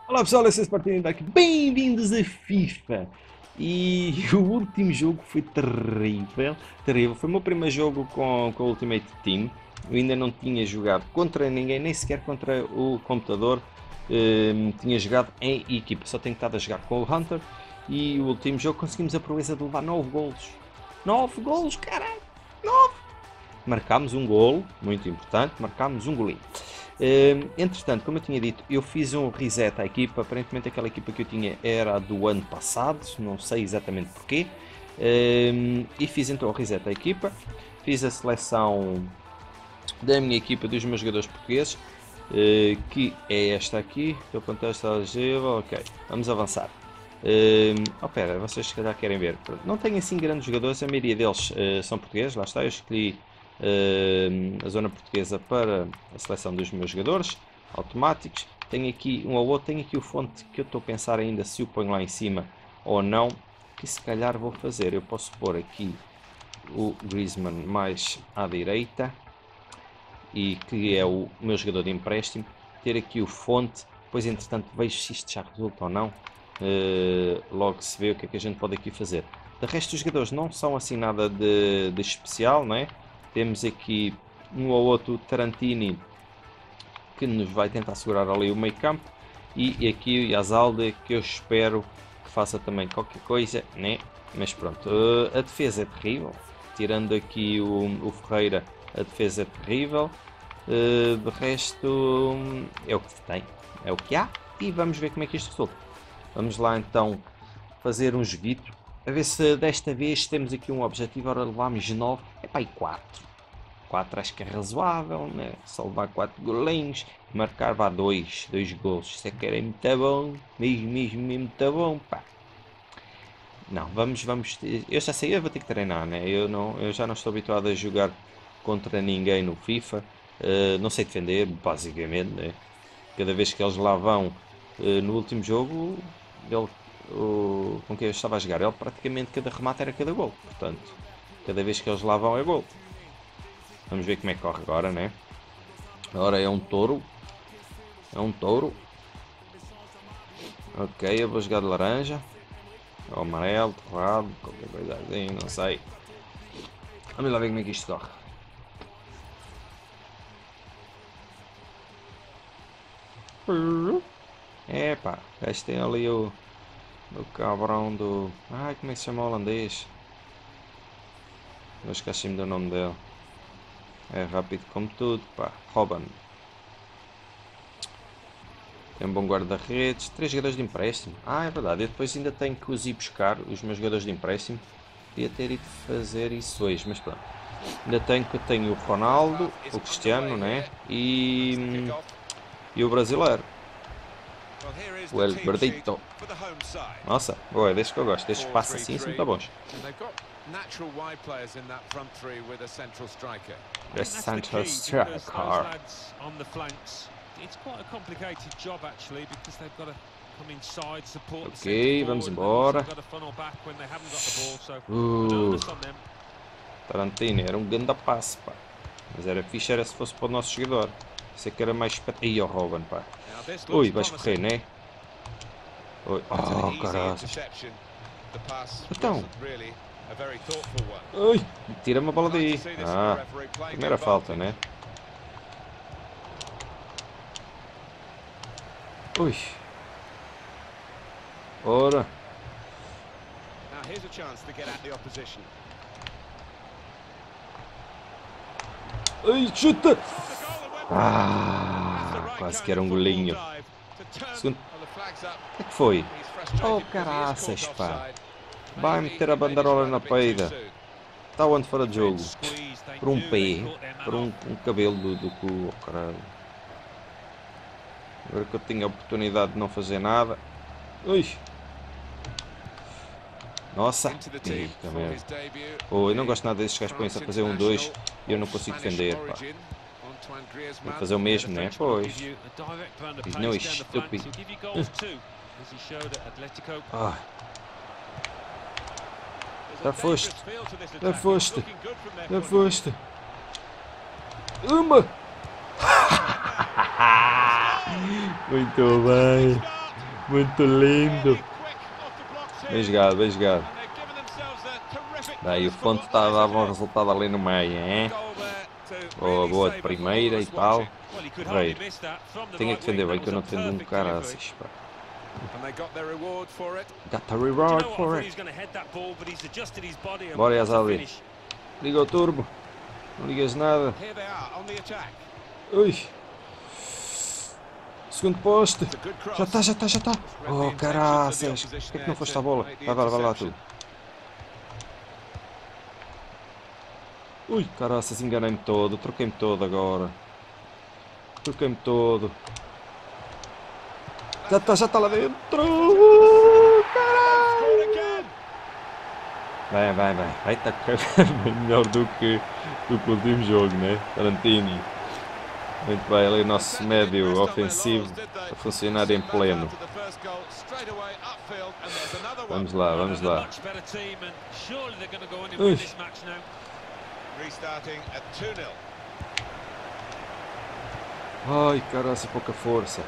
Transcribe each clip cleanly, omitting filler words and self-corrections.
Olá pessoal, eu sou o Sporting Dark, bem-vindos a FIFA! E o último jogo foi terrível, terrível. Foi o meu primeiro jogo com o Ultimate Team. Eu ainda não tinha jogado contra ninguém, nem sequer contra o computador. Tinha jogado em equipa, só tenho estado a jogar com o Hunter. E o último jogo conseguimos a proeza de levar 9 golos. 9 golos, caralho! 9! Marcámos um golo, muito importante, marcámos um golinho. Entretanto, como eu tinha dito, eu fiz um reset à equipa. Aparentemente aquela equipa que eu tinha era a do ano passado, não sei exatamente porquê. E fiz então o reset à equipa. Fiz a seleção da minha equipa dos meus jogadores portugueses, que é esta aqui. Estou com testa elegível, ok, vamos avançar. Oh, pera, vocês se calhar querem ver. Não tenho assim grandes jogadores, a maioria deles são portugueses, lá está, eu escolhi a zona portuguesa para a seleção dos meus jogadores automáticos. Tenho aqui um ou outro, tenho aqui o fonte que eu estou a pensar ainda se o ponho lá em cima ou não, que se calhar vou fazer. Eu posso pôr aqui o Griezmann mais à direita, e que é o meu jogador de empréstimo, ter aqui o fonte, depois entretanto vejo se isto já resulta ou não. Logo se vê o que é que a gente pode aqui fazer. De resto, os jogadores não são assim nada de especial, não é? Temos aqui um ou outro Tarantini que nos vai tentar segurar ali o meio campo, e aqui o Yazalde, que eu espero que faça também qualquer coisa, né? Mas pronto, a defesa é terrível, tirando aqui o Ferreira, a defesa é terrível. De resto, é o que tem, é o que há, e vamos ver como é que isto resulta. Vamos lá então fazer um joguito, a ver se desta vez temos aqui um objetivo. Ora, levámos 9, é para aí 4. 4 acho que é razoável, né? Só levar 4 golinhos, marcar vá 2 golos. Isso é que era muito bom, mesmo muito bom, pá. Não, vamos, eu já sei, eu vou ter que treinar, né? Eu já não estou habituado a jogar contra ninguém no FIFA. Não sei defender, basicamente, né? Cada vez que eles lá vão, no último jogo, ele, com quem eu estava a jogar, ele praticamente cada remate era cada gol. Portanto, cada vez que eles lá vão é gol. Vamos ver como é que corre agora, né? Agora é um touro. É um touro. Ok, eu vou jogar de laranja. Ou amarelo, torrado, qualquer coisa assim, não sei. Vamos lá ver como é que isto corre. Epá, este tem ali o cabrão do... Ai, como é que se chama o holandês? Eu esqueci-me do nome dele. É rápido como tudo, pá. Robin. Tem um bom guarda-redes. 3 jogadores de empréstimo. Ah, é verdade. Eu depois ainda tenho que os ir buscar, os meus jogadores de empréstimo. Podia ter ido fazer isso hoje, mas pronto. Ainda tenho o Ronaldo, o Cristiano, né? E o brasileiro. O El Verdito. Nossa, boa, desde que eu gosto. Desde que passa assim, são muito bons. Natural wide players in that front three with a central striker. The central striker. On the flanks. It's quite a complicated job actually because they've got to come inside, support the Ok, vamos embora. Tarantino, era um grande passe, pá. Mas era fixe era se fosse para o nosso jogador. Isso é que era mais espetacular. Ih, o Robin, pá. Ui, vais correr, né? Ui. Oh, caralho. Então. Ui, tira-me a bola daí. Ah, primeira falta, né? Ui. Ora. Ai, chuta! Ah, quase que era um golinho. Segundo. O que é que foi? Oh, caraças, pá. Vai meter a banderola na peida. Está onde fora de jogo? Por um pé. Por um cabelo do cu. Oh, caralho. Agora que eu tinha a oportunidade de não fazer nada. Ui. Nossa. Eita, merda. Oh, eu não gosto nada desses gajos que põem-se a fazer 1-2 e eu não consigo defender, pá. Vou fazer o mesmo, né? Pois. Não, é estúpido. Ah. Já foste. Já foste. Já foste. Uma. Muito bem. Muito lindo. Bem jogado, bem jogado. Daí o Fonte está a dar bom resultado ali no meio, hein? Boa, boa de primeira e tal. Correio. Tenho que defender bem, que eu não defendo um cara assim. Got the reward for it. Bora, Yazali. Liga o turbo. Não ligas nada. Ui. Segundo poste. Já está. Oh, caraças. Por que é que não foste à bola? Vai lá tu. Ui, caraças, enganei-me todo. Troquei-me todo agora. Troquei-me todo. Já está lá dentro. Caralho. Vai estar bem melhor do que o último jogo, né? Tarantini. Muito bem, ali o nosso médio ofensivo a funcionar em pleno. Vamos lá. Ui. Ai, caraca, pouca força.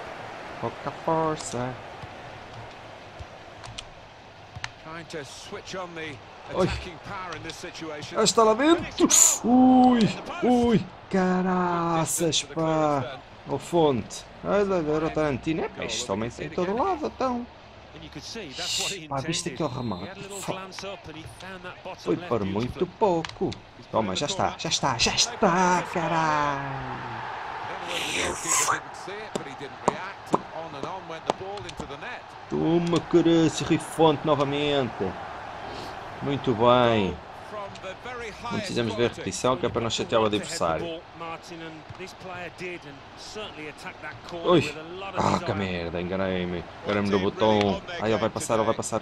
Oi. Ah, está lá dentro. Ui. Caraças, pá. O Fonte. Era o Tarantino. É pá, isto também tem todo lado, então. Pá, viste aquele remate? Foi para muito pouco. Toma, já está, caralho. Toma, caraças, Rifonte novamente. Muito bem. Não precisamos ver repetição, que é para não chatear o adversário. Ui! Ah, que merda, enganei-me. Enganei-me no botão. Ai, ele vai passar. Vai passar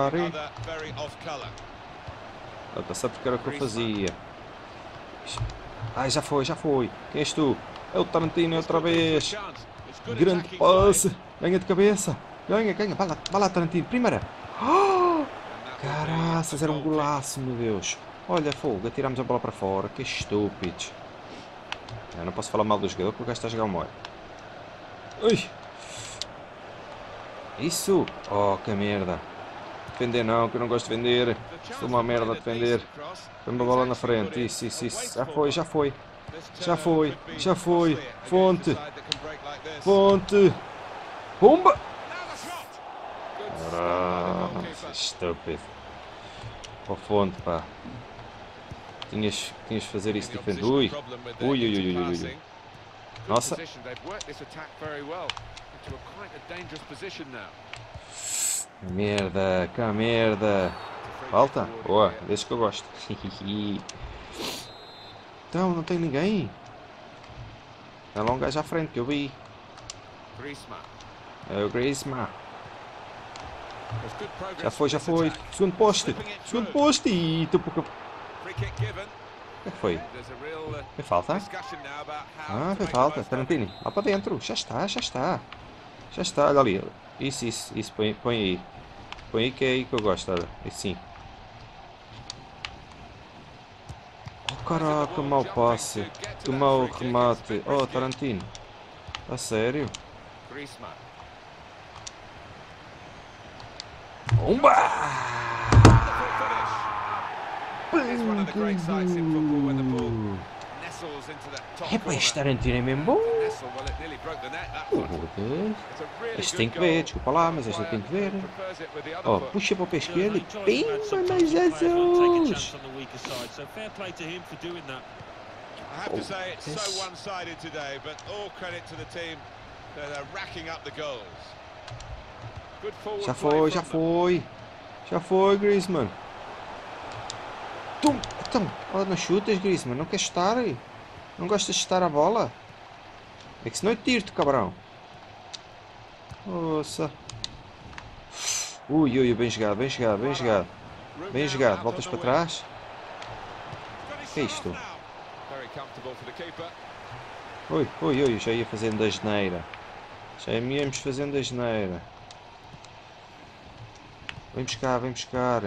porque era o que eu fazia. Ai, já foi. Quem és tu? É o Tarantino outra vez. Grande passe. Ganha de cabeça. Ganha. Vai lá, Tarantino. Primeira. Oh, caraças, era um golaço, meu Deus. Olha, fogo, atiramos a bola para fora. Que estúpidos. Eu não posso falar mal do jogador porque o gajo está a jogar o molho. Ui. Isso. Oh, que merda. Defender não, que eu não gosto de defender. Estou uma merda a defender. Põe uma bola na frente. Isso. Já foi. Fonte. Pumba. Estúpido. Oh, Fonte, pá. Tinhas de fazer isso diferente. Ui. Nossa. Que merda. Falta? Boa, desde que eu gosto. Então, não tem ninguém? É lá um gajo à frente que eu vi. É o Griezmann. Já foi. Segundo poste. E estou pouco. O que foi? Foi falta? Ah, foi falta. Tarantini, lá para dentro. Já está. Olha ali. Isso. Põe aí. Põe aí que é aí que eu gosto. Olha. Aí sim. Oh, caraca, que mau passe. Que mau remate. Oh, Tarantino. A sério? Bomba! É para este Tarantino é mesmo bom. Este tem que ver, desculpa lá, mas este tem que ver. Oh, puxa para o pé esquerdo e pimba, mas Jesus! Já foi, Griezmann. Então, olha, não chutas, Griezmann, não queres chutar? Não gostas de chutar a bola? É que senão eu tiro-te, cabrão. Nossa. Ui, bem jogado. Voltas para trás. O que é isto? Ui, já ia fazendo a geneira. Já íamos fazendo a geneira. Vem buscar.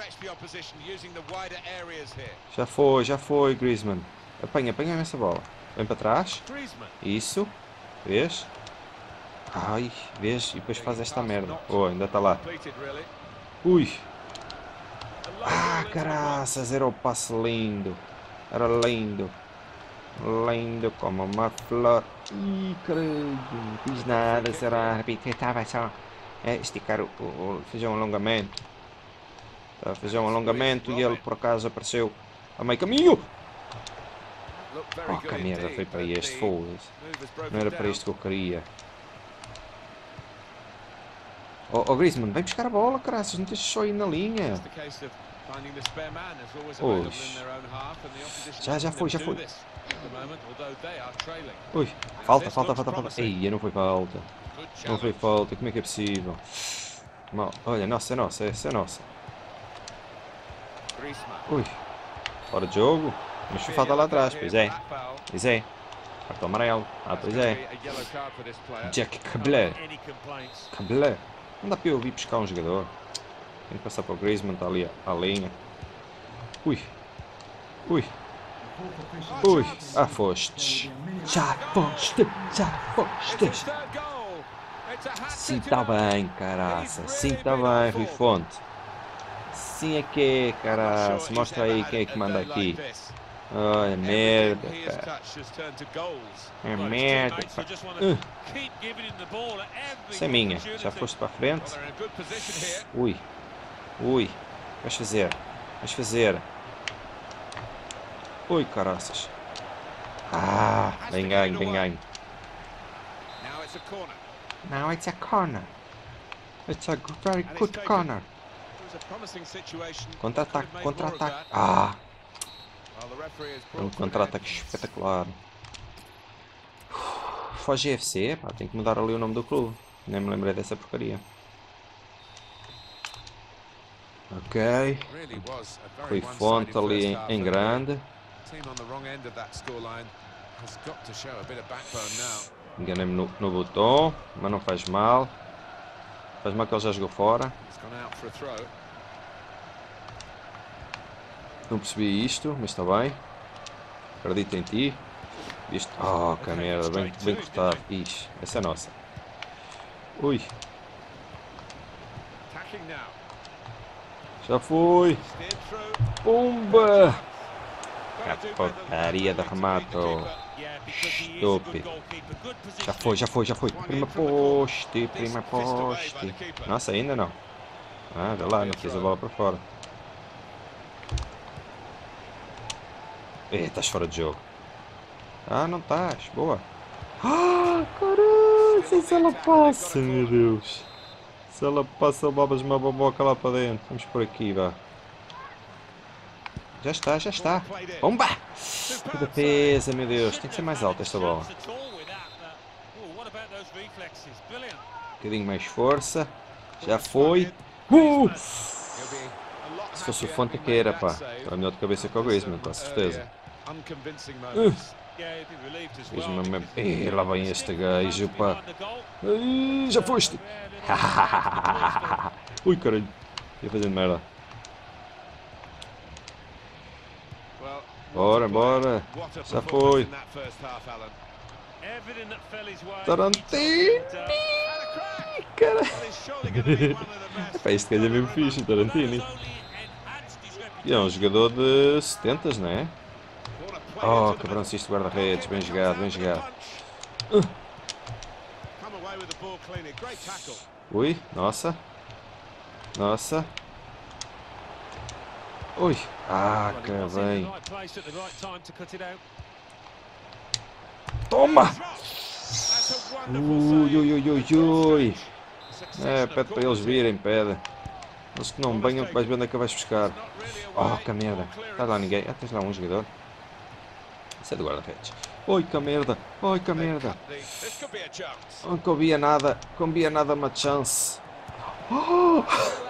Já foi, Griezmann. Apanha essa bola. Vem para trás. Isso. Vês? Ai, vês? E depois faz esta merda. Oh, ainda está lá. Ui. Ah, caraças, era o passe lindo. Era lindo. Lindo como uma flor. Ih, caralho. Não fiz nada, será? Estava só a esticar fazer um alongamento. Estava a fazer um alongamento e ele por acaso apareceu a meio caminho. Oh, que merda, foi para este, foda-se. Não era para isto que eu queria. Oh, Griezmann, vem buscar a bola, caraças, não deixes só ir na linha. Oxe. Já foi. Ui, falta. Ei, não foi falta. Não foi falta, como é que é possível? Mal. Olha, essa é nossa. Ui, fora de jogo. Mas foi falta lá atrás, pois é. Cartão amarelo. Ah, pois é. Jack Cabler. Não dá para eu vir buscar um jogador. Tem que passar para o Griezmann, está ali à linha. Ui. Já foste. Sim, está bem, caraça. Sim, está bem, Rui Fonte. Sim é que é, caraça. Mostra aí quem é que manda aqui. Ai, merda, pá. É merda, pá. Isso é minha. Já foste para a frente? Ui. Vais fazer. Ui, caraças. Ah, bem ganho. Now it's a corner. It's a very good corner. Contra-ataque. Ah! Um contra-ataque espetacular. Foge FC, pá, tem que mudar ali o nome do clube. Nem me lembrei dessa porcaria. Ok. Rui Fonte ali em grande. Enganei-me no botão, mas não faz mal. Faz mal que ele já jogou fora. Não percebi isto, mas está bem. Acredito em ti. Isto. Oh, que merda, bem cortado. Ixi, essa é nossa. Ui. Já foi. Pumba! Que porcaria de remate. Estúpido. Já foi. Prima poste. Nossa, ainda não. Ah, vê lá, não fiz a bola para fora. Estás fora de jogo. Ah, não estás. Boa. Ah, caralho, se ela passa, meu Deus. Se ela passa, babas uma boboca lá para dentro. Vamos por aqui, vá. Já está. Bomba! Que defesa, meu Deus. Tem que ser mais alta esta bola. Um bocadinho mais força. Já foi. Se fosse o Fonte que era, pá. Era melhor de cabeça que o Griezmann, com certeza. Lá vem este gajo, pá. Já foste. Ui, caralho. Ia fazendo merda. Bora. Já foi. Tarantino. Caralho. Pá, este gajo é mesmo fixe, o Tarantino. E é um jogador de 70s, não é? Oh, cabrão-se guarda-redes. Bem jogado. Ui, nossa. Ui, que bem. Toma! Ui. Pede para eles virem, pede. Eles que não venham, que vais ver onde é que vais buscar. Oh, que merda. Está lá ninguém. Tens lá um jogador. Isso é do guarda-redes. Oi, que merda. Não combia nada. Uma chance. Oh!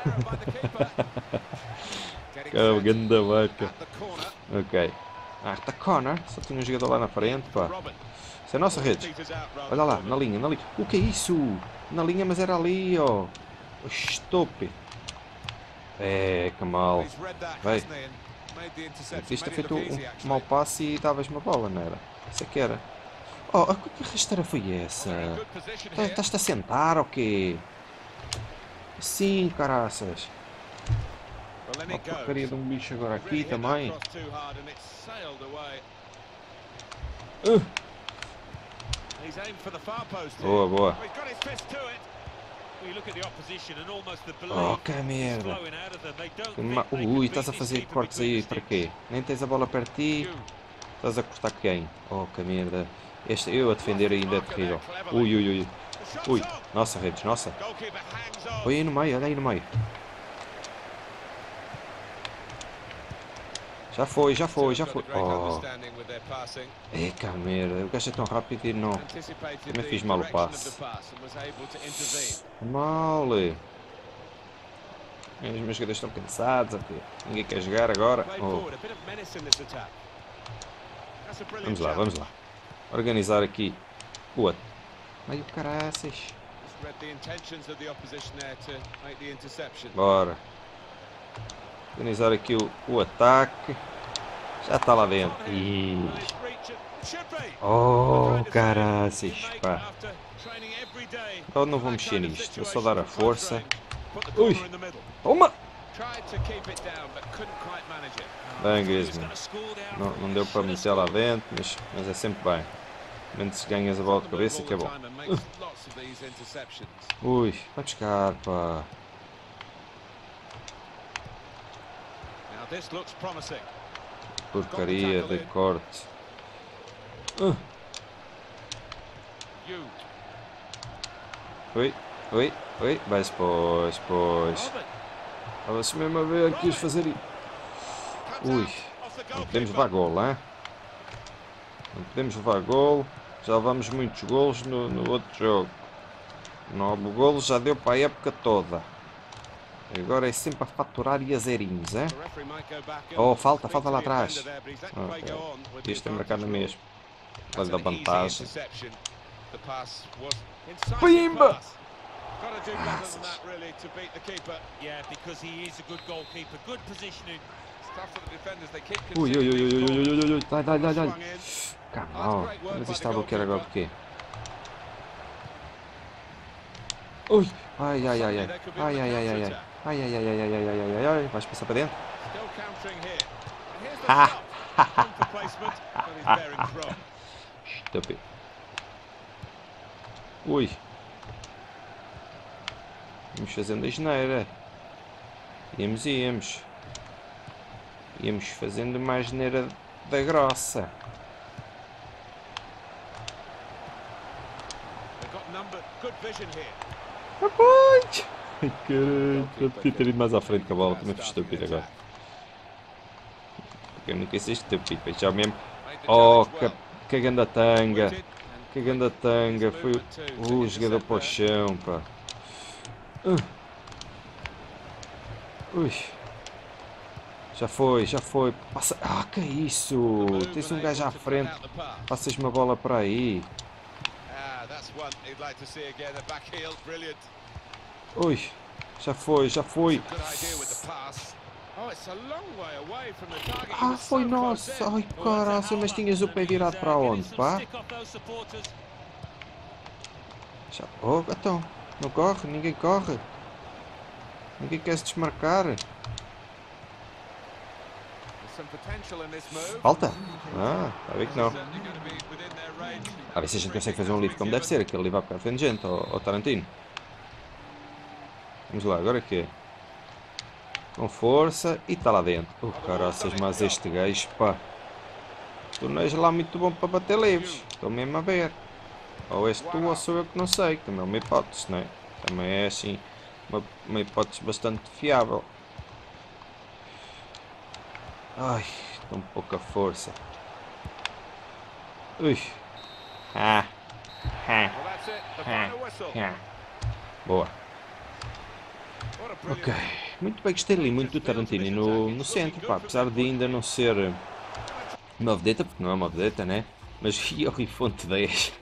Que grande marca. Ok. Está corner. Só tinha um jogador lá na frente, pá. Isso é a nossa rede. Olha lá, na linha. O que é isso? Na linha, mas era ali, ó. Oh. Estúpido. Que mal. Vai. Isto é feito um mau passe e davas uma bola, não era? Isso é que era. Oh, que rasteira foi essa? Estás-te a sentar ou quê? Sim, caraças. Uma porcaria de um bicho agora aqui também. Boa, boa. Oh, que merda. Ui, estás a fazer cortes aí para quê? Nem tens a bola perto de ti. Estás a cortar quem? Oh, que merda. Eu a defender ainda é terrível. Ui, ui, ui. Ui, nossa, redes, nossa. Olha aí no meio, olha aí no meio. Já foi, já foi, já foi. Oh. É, que merda. O gajo é tão rápido e não. Também fiz mal o passe. Mal. Os meus jogadores estão cansados. Aqui. Ninguém quer jogar agora. Oh. Vamos lá, vamos lá. Organizar aqui. Boa. Ai, o caraças. Bora. Organizar aqui o ataque. Já está lá dentro. Oh, caraças, pá. Agora não vou mexer nisto. Vou só dar a força. Ui. Toma! Bem, Griezmann. Não deu para meter lá dentro, mas é sempre bem. Menos se ganhas a bola de cabeça que é bom. Ui, vai buscar, pá. Porcaria de corte. Oi, oi, oi. Vais, pois. Estava-se mesmo a ver que quis fazer isso. Ui, não podemos levar gol, hein? Não podemos levar gol. Já levamos muitos golos no outro jogo. 9 golos já deu para a época toda. Agora é sempre a faturar e a zerinhos, hein? Oh, falta lá atrás. Okay. Devias ter marcado mesmo. Vai dar vantagem. Pimba! Ui. Dá. Calma, mas isto está a bloquear agora de quê? Ui! Ai. Vais passar para dentro? Estúpido. Ui! Vamos fazendo a geneira. Íamos. Íamos fazendo mais geneira da grossa. Rapaz! Ai, caralho, eu podia ter ido mais à frente com a bola, também fui estúpido agora. Porque eu nunca sei estúpido, pois já mesmo. Oh, que ganda tanga! Que ganda tanga! Foi o jogador para o chão, pá. Ui. Já foi. Passa. Ah, que é isso? Tens um gajo à frente. Passas-me a bola para aí. Ui, já foi. Ah, foi nossa. Ai, caralho, mas tinhas o pé virado para onde, pá? Já... Oh, então, não corre, ninguém corre. Ninguém quer se desmarcar. Falta? Ah, está a ver que não. A ver se a gente consegue fazer um livro como deve ser. Aquele livro vai ficar frente de gente, ou Tarantino. Vamos lá, agora o quê? Com força e está lá dentro. Oh, caraças, mas este gajo, pá. Tu não és lá muito bom para bater livros. Estou mesmo a ver. Ou és tu ou sou eu que não sei. Também é uma hipótese, não é? Também é assim, uma hipótese bastante fiável. Ai, com pouca força. Ui. Boa. Ok. Muito bem, gostei ali muito do Tarantino no centro, pá. Apesar de ainda não ser uma vedeta, porque não é uma vedeta, né? Mas e fonte 10.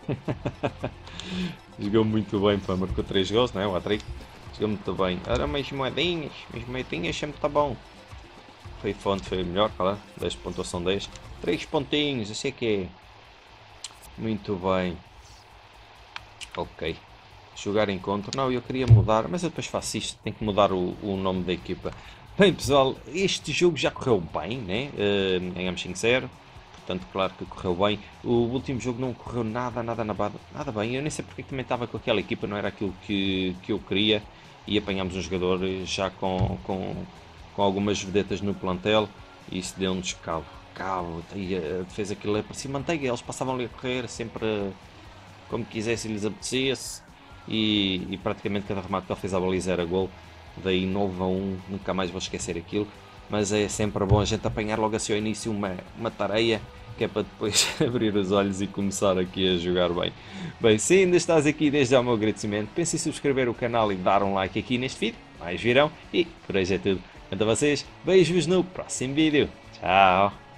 Jogou muito bem, pá. Marcou 3 gols, não é? O hat-trick. Jogou muito bem. Era mais moedinhas sempre está bom. Foi fonte, foi melhor, claro. 10 pontuação 10. 3 pontinhos, assim é que é. Muito bem. Ok. Jogar encontro. Não, eu queria mudar, mas eu depois faço isto. Tenho que mudar o nome da equipa. Bem, pessoal, este jogo já correu bem, né? Ganhamos 5-0. Portanto, claro que correu bem. O último jogo não correu nada bem. Eu nem sei porque também estava com aquela equipa, não era aquilo que eu queria. E apanhámos um jogador já com algumas vedetas no plantel. E isso deu-nos cabo. E a defesa aquilo parecia manteiga. Eles passavam ali a correr sempre como quisesse e lhes apetecesse. E praticamente cada remate que ele fez à baliza era gol. Daí 9-1, nunca mais vou esquecer aquilo. Mas é sempre bom a gente apanhar logo assim ao início uma tareia, que é para depois abrir os olhos e começar aqui a jogar bem. Bem, se ainda estás aqui, desde já o meu agradecimento. Pense em subscrever o canal e dar um like aqui neste vídeo. Mais virão. E por hoje é tudo. Quanto a vocês, beijos no próximo vídeo. Tchau!